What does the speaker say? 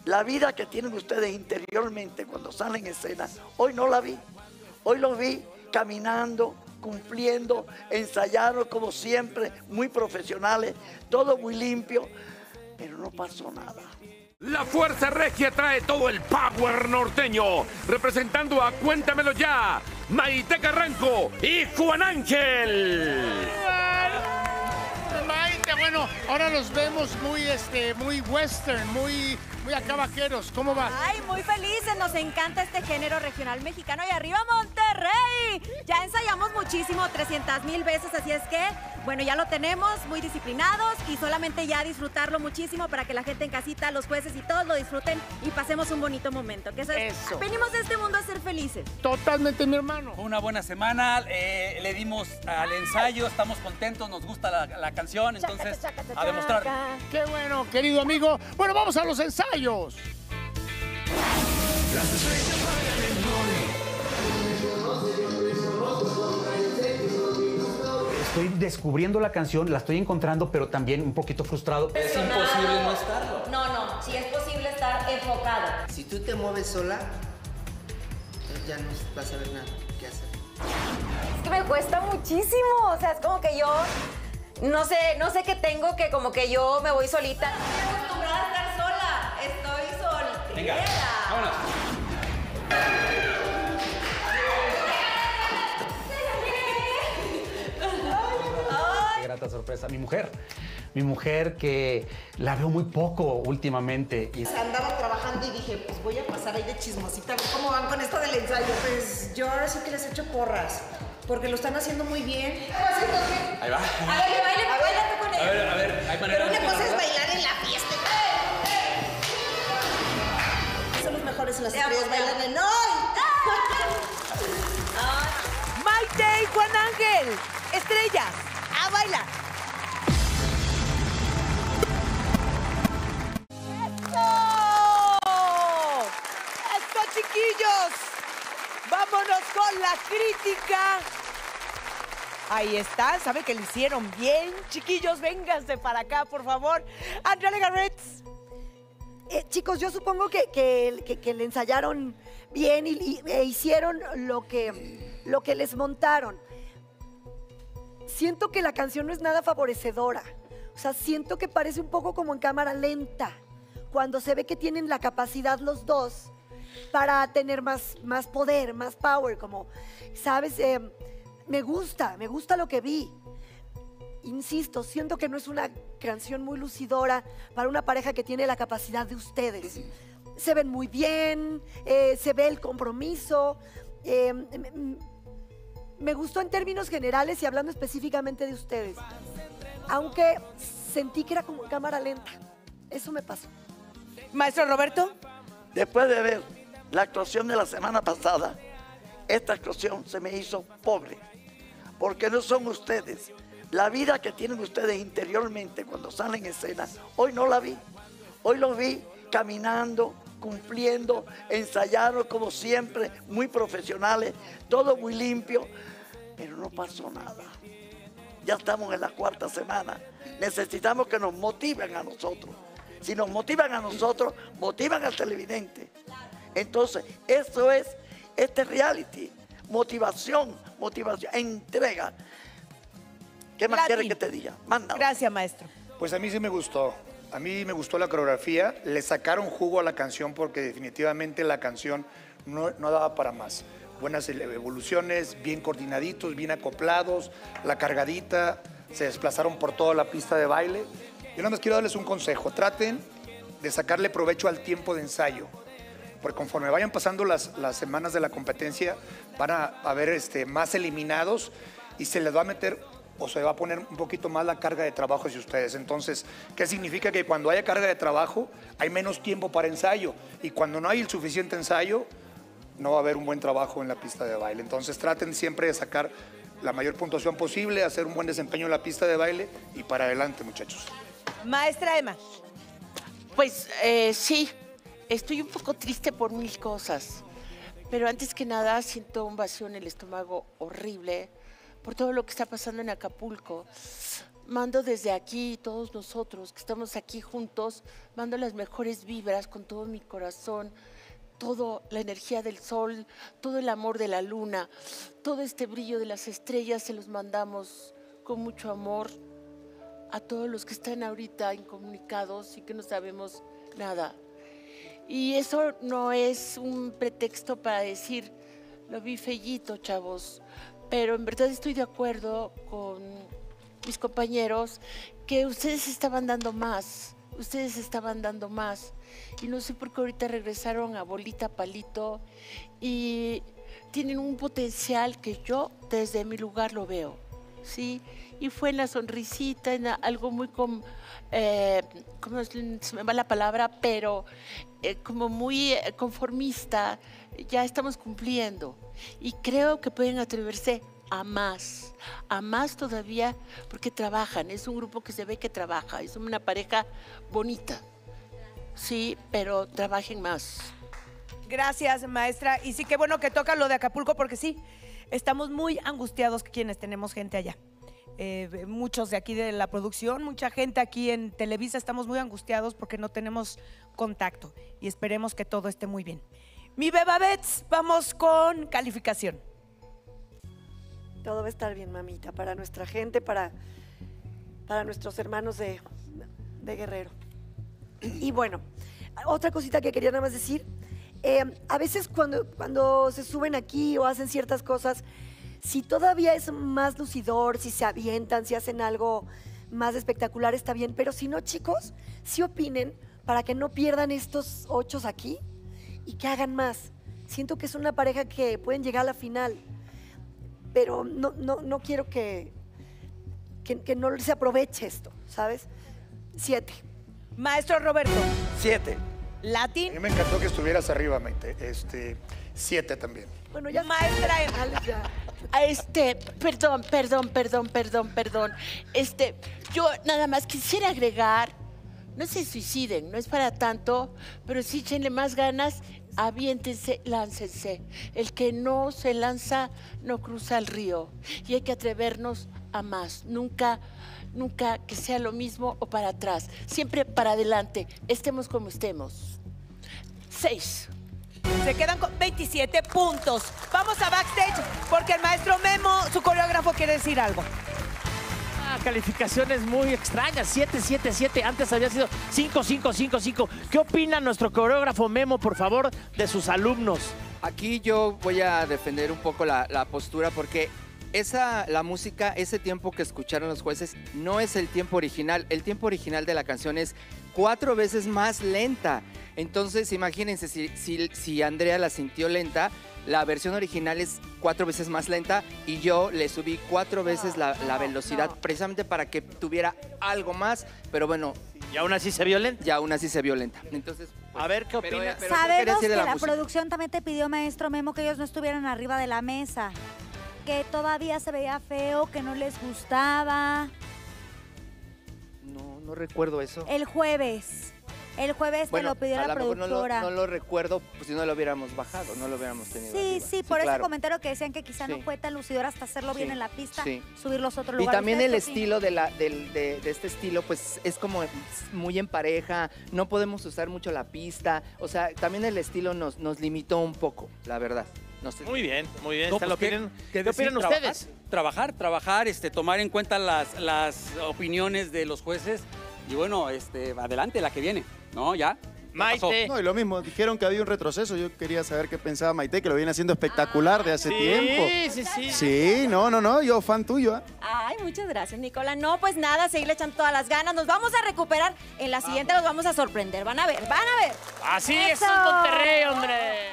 La vida que tienen ustedes interiormente cuando salen en escena, hoy no la vi. Hoy los vi caminando, cumpliendo, ensayaron como siempre, muy profesionales, todo muy limpio, pero no pasó nada. La Fuerza Regia trae todo el power norteño, representando a Cuéntamelo Ya, Maite Carranco y Juan Ángel. Maite, bueno, ahora los vemos muy western, muy acá vaqueros. ¿Cómo va? Ay, muy felices, nos encanta este género regional mexicano. Y arriba Monterrey, ya ensayamos muchísimo, 300,000 veces, así es que, bueno, ya lo tenemos, muy disciplinados y solamente ya disfrutarlo muchísimo para que la gente en casita, los jueces y todos lo disfruten y pasemos un bonito momento. Que Eso. Venimos de este mundo a ser felices. Totalmente, mi hermano. Una buena semana, le dimos al ensayo, estamos contentos, nos gusta la canción, entonces a demostrar. Qué bueno, querido amigo. Bueno, vamos a los ensayos. Estoy descubriendo la canción, la estoy encontrando, pero también un poquito frustrado. Es imposible no estarlo. No, sí es posible estar enfocado. Si tú te mueves sola, ya no vas a ver nada qué hacer. Es que me cuesta muchísimo, o sea, es como que yo no sé qué tengo, que como que yo me voy solita. No estoy acostumbrada a estar sola, estoy soltera. Venga, vámonos. Qué grata sorpresa. Mi mujer que la veo muy poco últimamente. Y Andaba trabajando y dije, pues voy a pasar ahí de chismosita, a ver cómo van con esto del ensayo. Pues yo ahora sí que les echo porras, porque lo están haciendo muy bien. Ahí va. A ver, baila tú con ella. A ver, hay manera. Pero una cosa es bailar en la fiesta. Son los mejores en las estrellas, bailan en hoy. Maite y Juan Ángel, estrellas, a bailar. ¡Eso, chiquillos! ¡Vámonos con la crítica! Ahí está, ¿sabe que lo hicieron bien? Chiquillos, vénganse para acá, por favor. Andrea Legarrets. Chicos, yo supongo que le ensayaron bien e hicieron lo que les montaron. Siento que la canción no es nada favorecedora. O sea, siento que parece un poco como en cámara lenta, cuando se ve que tienen la capacidad los dos para tener más poder, más power, como, ¿sabes? Me gusta lo que vi. Insisto, siento que no es una canción muy lucidora para una pareja que tiene la capacidad de ustedes. Se ven muy bien, se ve el compromiso. Me gustó en términos generales y hablando específicamente de ustedes. Aunque sentí que era como cámara lenta. Eso me pasó. Maestro Roberto. Después de ver la actuación de la semana pasada, esta actuación se me hizo pobre, porque no son ustedes. La vida que tienen ustedes interiormente cuando salen en escena, hoy no la vi. Hoy los vi caminando, cumpliendo, ensayaron como siempre, muy profesionales, todo muy limpio, pero no pasó nada. Ya estamos en la 4ª semana. Necesitamos que nos motiven a nosotros. Si nos motivan a nosotros, motivan al televidente. Entonces, eso es este reality. Motivación, entrega. ¿Qué más quieres que te diga? Manda. Gracias, maestro. Pues a mí sí me gustó. A mí me gustó la coreografía. Le sacaron jugo a la canción porque definitivamente la canción no daba para más. Buenas evoluciones, bien coordinaditos, bien acoplados, la cargadita, se desplazaron por toda la pista de baile. Yo nada más quiero darles un consejo. Traten de sacarle provecho al tiempo de ensayo. Porque conforme vayan pasando las semanas de la competencia, van a haber más eliminados y se les va a meter o se va a poner un poquito más la carga de trabajo hacia ustedes. Entonces, ¿qué significa? Que cuando haya carga de trabajo, hay menos tiempo para ensayo. Y cuando no hay el suficiente ensayo, no va a haber un buen trabajo en la pista de baile. Entonces, traten siempre de sacar la mayor puntuación posible, hacer un buen desempeño en la pista de baile y para adelante, muchachos. Maestra Emma. Pues sí, estoy un poco triste por 1000 cosas, pero antes que nada siento un vacío en el estómago horrible por todo lo que está pasando en Acapulco. mando desde aquí, todos nosotros que estamos aquí juntos, mando las mejores vibras con todo mi corazón, toda la energía del sol, todo el amor de la luna, todo este brillo de las estrellas se los mandamos con mucho amor a todos los que están ahorita incomunicados y que no sabemos nada. Y eso no es un pretexto para decir, lo vi fellito, chavos, pero en verdad estoy de acuerdo con mis compañeros que ustedes estaban dando más. Ustedes estaban dando más y no sé por qué ahorita regresaron a bolita palito y tienen un potencial que yo desde mi lugar lo veo, ¿sí? Y fue en la sonrisita, en algo muy ¿cómo se me va la palabra? Pero como muy conformista, ya estamos cumpliendo y creo que pueden atreverse a más todavía, porque trabajan, es un grupo que se ve que trabaja, es una pareja bonita, sí, pero trabajen más. Gracias, maestra. Y sí, qué bueno que toca lo de Acapulco, porque sí, estamos muy angustiados quienes tenemos gente allá. Muchos de aquí de la producción, mucha gente aquí en Televisa, estamos muy angustiados porque no tenemos contacto y esperemos que todo esté muy bien. Mi Bebabets, vamos con calificación. Todo va a estar bien, mamita, para nuestra gente, para nuestros hermanos de Guerrero. Y bueno, otra cosita que quería nada más decir, a veces cuando se suben aquí o hacen ciertas cosas, si todavía es más lucidor, si se avientan, si hacen algo más espectacular, está bien, pero si no, chicos, sí opinen para que no pierdan estos 8 aquí y que hagan más. Siento que es una pareja que pueden llegar a la final, pero no quiero que no se aproveche esto, ¿sabes? 7. Maestro Roberto. 7. Latín. A mí me encantó que estuvieras arriba, Maite. 7 también. Bueno, ya. Maestra ya. Perdón. Yo nada más quisiera agregar, no se suiciden, no es para tanto, pero sí échenle más ganas, aviéntense, láncense. El que no se lanza no cruza el río y hay que atrevernos a más. Nunca que sea lo mismo o para atrás, siempre para adelante, estemos como estemos. 6. Se quedan con 27 puntos. Vamos a backstage porque el maestro Memo, su coreógrafo, quiere decir algo. Calificaciones muy extrañas, 7, 7, 7, antes había sido 5, 5, 5, 5. ¿Qué opina nuestro coreógrafo Memo, por favor, de sus alumnos? Aquí yo voy a defender un poco la postura porque la música, ese tiempo que escucharon los jueces, no es el tiempo original. El tiempo original de la canción es 4 veces más lenta. Entonces, imagínense, si Andrea la sintió lenta, la versión original es 4 veces más lenta y yo le subí 4 veces la velocidad precisamente para que tuviera algo más, pero bueno. ¿Y aún así se vio lenta? Y aún así se vio lenta. Entonces, pues, a ver, ¿qué opinas? Sabemos que la producción también te pidió, maestro Memo, que ellos no estuvieran arriba de la mesa, que todavía se veía feo, que no les gustaba. No recuerdo eso. El jueves te lo pidió la productora. No lo recuerdo, pues si no lo hubiéramos bajado, no lo hubiéramos tenido. Sí, por ese comentario que decían que quizá no fue tan lucidor hasta hacerlo bien en la pista, subirlos a otro lugar. Y también el estilo de este estilo, pues es como muy en pareja, no podemos usar mucho la pista, o sea, también el estilo nos limitó un poco, la verdad. No sé. Muy bien. No, pues, ¿Qué opinan ustedes? Trabajar, tomar en cuenta las opiniones de los jueces y bueno, adelante, la que viene, ¿no? Ya. Maite. No, y lo mismo, dijeron que había un retroceso. Yo quería saber qué pensaba Maite, que lo viene haciendo espectacular de hace tiempo. Sí. Sí, no, yo fan tuyo. Ay, muchas gracias, Nicola. No, pues nada, seguirle echando todas las ganas. Nos vamos a recuperar. En la siguiente los vamos a sorprender. Van a ver. Así es, Monterrey, hombre.